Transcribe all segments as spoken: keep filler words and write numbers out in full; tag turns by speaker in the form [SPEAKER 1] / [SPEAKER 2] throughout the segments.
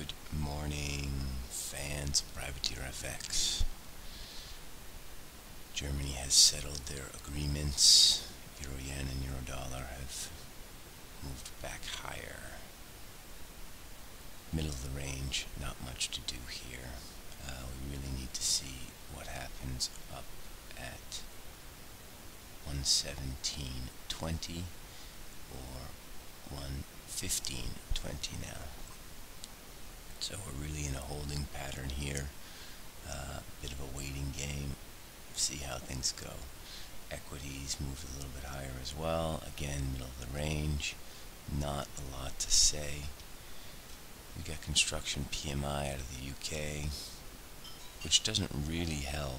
[SPEAKER 1] Good morning, fans of Privateer F X. Germany has settled their agreements. Euro yen and euro dollar have moved back higher. Middle of the range, not much to do here. Uh, we really need to see what happens up at one seventeen twenty or one fifteen twenty now. So we're really in a holding pattern here, a uh, bit of a waiting game, see how things go. Equities moved a little bit higher as well, again middle of the range, not a lot to say. We got construction P M I out of the U K, which doesn't really help,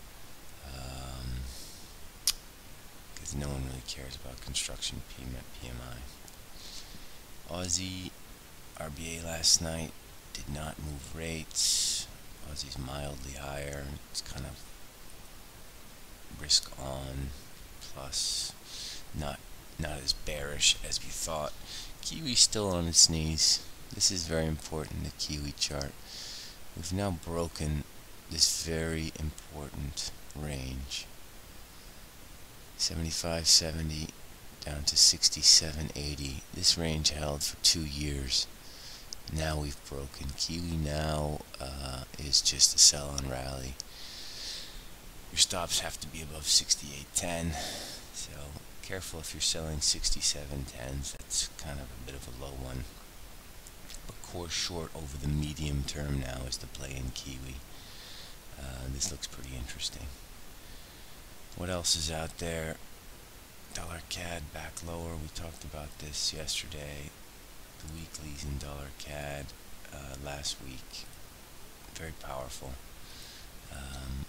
[SPEAKER 1] because um, no one really cares about construction P M I. Aussie R B A last night did not move rates. Aussie's mildly higher. It's kind of risk on plus, not not as bearish as we thought. Kiwi still on its knees. This is very important, the Kiwi chart. We've now broken this very important range. seventy-five seventy down to sixty-seven eighty. This range held for two years. Now we've broken. Kiwi now uh, is just a sell on rally. Your stops have to be above sixty-eight ten, so careful if you're selling sixty-seven tens. That's kind of a bit of a low one. But core short over the medium term now is the play in Kiwi. Uh, this looks pretty interesting. What else is out there? Dollar C A D back lower. We talked about this yesterday. The weeklies in dollar C A D uh, last week, very powerful. Um,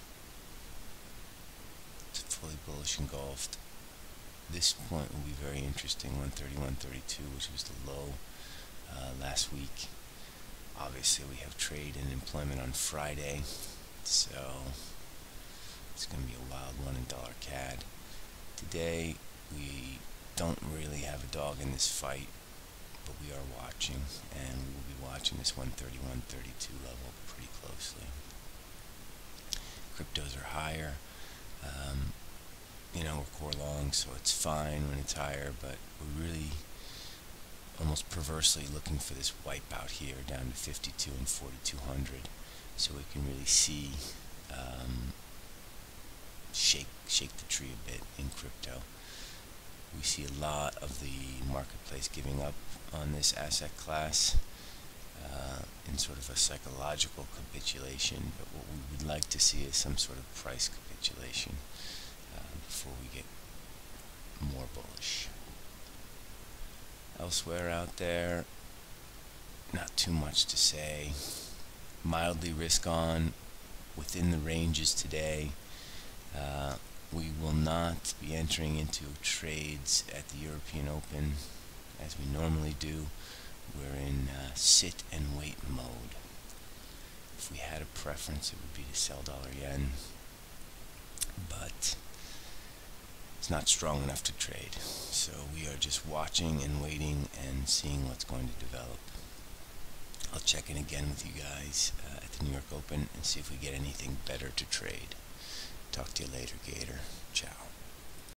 [SPEAKER 1] it's fully bullish engulfed. This point will be very interesting. one thirty-one thirty-two, which was the low uh, last week. Obviously, we have trade and employment on Friday, so it's going to be a wild one in dollar C A D. Today, we don't really have a dog in this fight, but we are watching, and we will be watching this one thirty-one thirty-two level pretty closely. Cryptos are higher. Um, you know, we're core long, so it's fine when it's higher, but we're really almost perversely looking for this wipeout here down to fifty-two and forty-two hundred, so we can really see um, shake shake the tree a bit in crypto. We see a lot of the marketplace giving up on this asset class uh, in sort of a psychological capitulation, but what we would like to see is some sort of price capitulation uh, before we get more bullish. Elsewhere out there, not too much to say. Mildly risk on within the ranges today. Uh, we will not be entering into trades at the European Open as we normally do. We're in uh, sit and wait mode. If we had a preference, it would be to sell dollar yen, but it's not strong enough to trade. So we are just watching and waiting and seeing what's going to develop. I'll check in again with you guys uh, at the New York Open and see if we get anything better to trade. Talk to you later, Gator. Ciao.